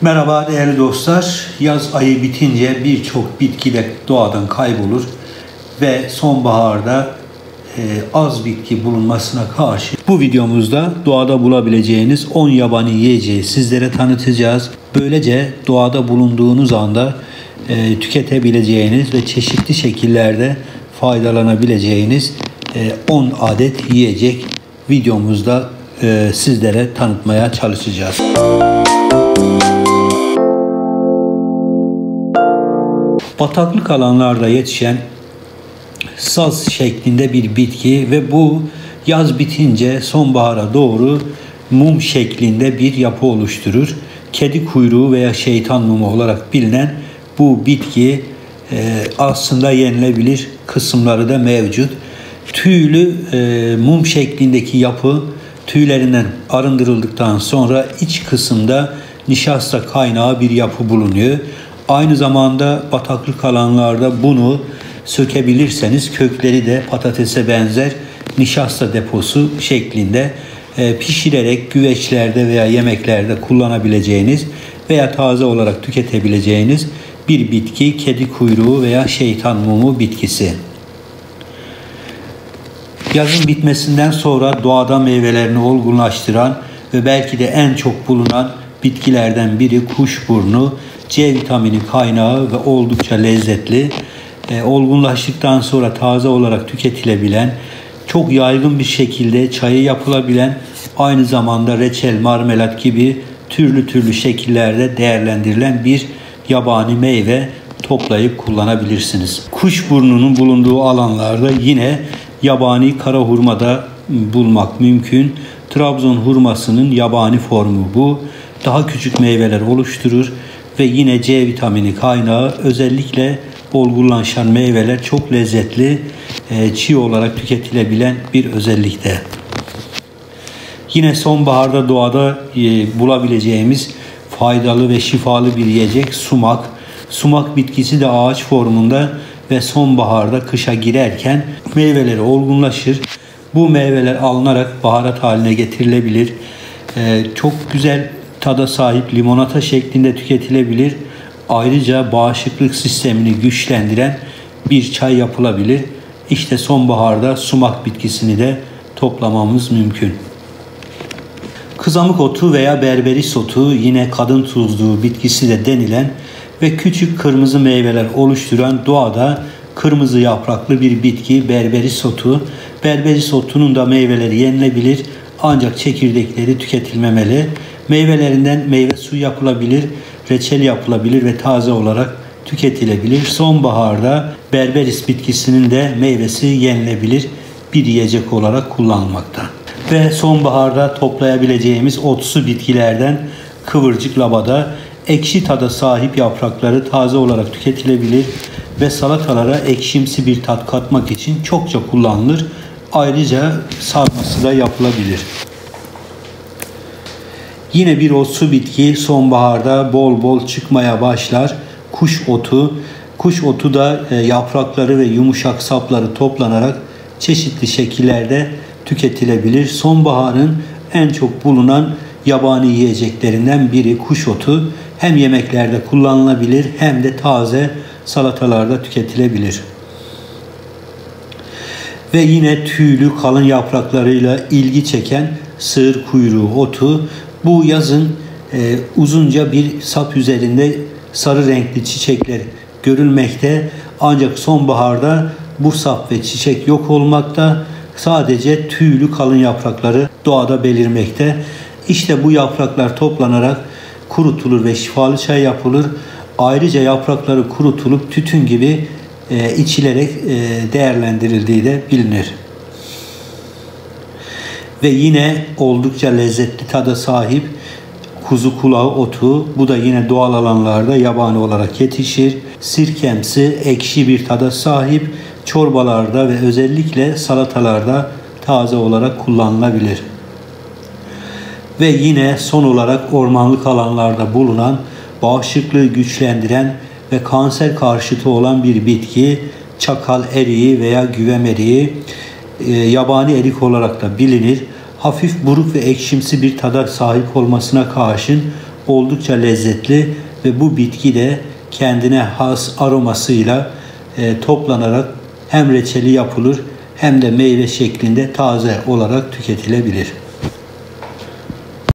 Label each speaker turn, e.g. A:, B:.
A: Merhaba değerli dostlar. Yaz ayı bitince birçok bitki de doğadan kaybolur ve sonbaharda az bitki bulunmasına karşı bu videomuzda doğada bulabileceğiniz 10 yabani yiyeceği sizlere tanıtacağız. Böylece doğada bulunduğunuz anda tüketebileceğiniz ve çeşitli şekillerde faydalanabileceğiniz 10 adet yiyecek videomuzda sizlere tanıtmaya çalışacağız. Bataklık alanlarda yetişen saz şeklinde bir bitki ve bu yaz bitince sonbahara doğru mum şeklinde bir yapı oluşturur. Kedi kuyruğu veya şeytan mumu olarak bilinen bu bitki aslında yenilebilir kısımları da mevcut. Tüylü mum şeklindeki yapı tüylerinden arındırıldıktan sonra iç kısımda nişasta kaynağı bir yapı bulunuyor. Aynı zamanda bataklık alanlarda bunu sökebilirseniz kökleri de patatese benzer nişasta deposu şeklinde pişirerek güveçlerde veya yemeklerde kullanabileceğiniz veya taze olarak tüketebileceğiniz bir bitki, kedi kuyruğu veya şeytan mumu bitkisi. Yazın bitmesinden sonra doğada meyvelerini olgunlaştıran ve belki de en çok bulunan bitkilerden biri kuşburnu. C vitamini kaynağı ve oldukça lezzetli. Olgunlaştıktan sonra taze olarak tüketilebilen, çok yaygın bir şekilde çayı yapılabilen, aynı zamanda reçel, marmelat gibi türlü şekillerde değerlendirilen bir yabani meyve toplayıp kullanabilirsiniz. Kuşburnunun bulunduğu alanlarda yine yabani kara hurma da bulmak mümkün. Trabzon hurmasının yabani formu bu. Daha küçük meyveler oluşturur ve yine C vitamini kaynağı, özellikle olgunlaşan meyveler çok lezzetli, çiğ olarak tüketilebilen bir özellikte. Yine sonbaharda doğada bulabileceğimiz faydalı ve şifalı bir yiyecek sumak. Sumak bitkisi de ağaç formunda ve sonbaharda kışa girerken meyveleri olgunlaşır. Bu meyveler alınarak baharat haline getirilebilir. Çok güzel tada sahip, limonata şeklinde tüketilebilir. Ayrıca bağışıklık sistemini güçlendiren bir çay yapılabilir. İşte sonbaharda sumak bitkisini de toplamamız mümkün. Kızamık otu veya berberis otu, yine kadın tuzluğu bitkisi de denilen ve küçük kırmızı meyveler oluşturan doğada kırmızı yapraklı bir bitki berberis otu. Berberis otunun da meyveleri yenilebilir ancak çekirdekleri tüketilmemeli. Meyvelerinden meyve suyu yapılabilir, reçel yapılabilir ve taze olarak tüketilebilir. Sonbaharda berberis bitkisinin de meyvesi yenilebilir bir yiyecek olarak kullanılmakta. Ve sonbaharda toplayabileceğimiz otsu bitkilerden kıvırcık labada, ekşi tada sahip yaprakları taze olarak tüketilebilir ve salatalara ekşimsi bir tat katmak için çokça kullanılır. Ayrıca sarması da yapılabilir. Yine bir otsu bitki sonbaharda bol bol çıkmaya başlar. Kuş otu. Kuş otu da yaprakları ve yumuşak sapları toplanarak çeşitli şekillerde tüketilebilir. Sonbaharın en çok bulunan yabani yiyeceklerinden biri kuş otu. Hem yemeklerde kullanılabilir hem de taze salatalarda tüketilebilir. Ve yine tüylü kalın yapraklarıyla ilgi çeken sığır kuyruğu otu. Bu yazın uzunca bir sap üzerinde sarı renkli çiçekler görülmekte. Ancak sonbaharda bu sap ve çiçek yok olmakta. Sadece tüylü kalın yaprakları doğada belirmekte. İşte bu yapraklar toplanarak kurutulur ve şifalı çay yapılır. Ayrıca yaprakları kurutulup tütün gibi içilerek değerlendirildiği de bilinir. Ve yine oldukça lezzetli tada sahip kuzu kulağı otu. Bu da yine doğal alanlarda yabani olarak yetişir. Sirkemsi, ekşi bir tada sahip, çorbalarda ve özellikle salatalarda taze olarak kullanılabilir. Ve yine son olarak ormanlık alanlarda bulunan, bağışıklığı güçlendiren ve kanser karşıtı olan bir bitki, çakal eriği veya güvem eriği, yabani erik olarak da bilinir. Hafif buruk ve ekşimsi bir tada sahip olmasına karşın oldukça lezzetli ve bu bitki de kendine has aromasıyla toplanarak hem reçeli yapılır hem de meyve şeklinde taze olarak tüketilebilir.